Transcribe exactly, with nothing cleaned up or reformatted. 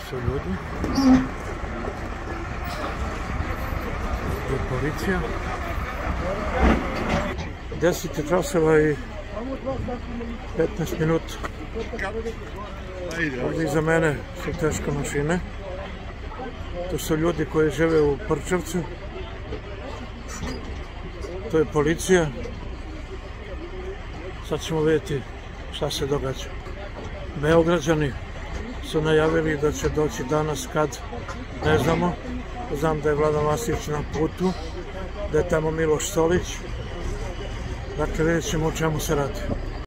su ljudi. Je policija. deset časova i petnaest minuta. Ovdje iza mene su teške mašine. To su ljudi koji žive u Prčevcu. To je policija. Sad ćemo vidjeti šta se događa. Beograđani su najavili da će doći danas, kad, ne znamo. Znam da je Vladan Vasić na putu, da je tamo Miloš Solić. Dakle, vidjet ćemo o čemu se radi.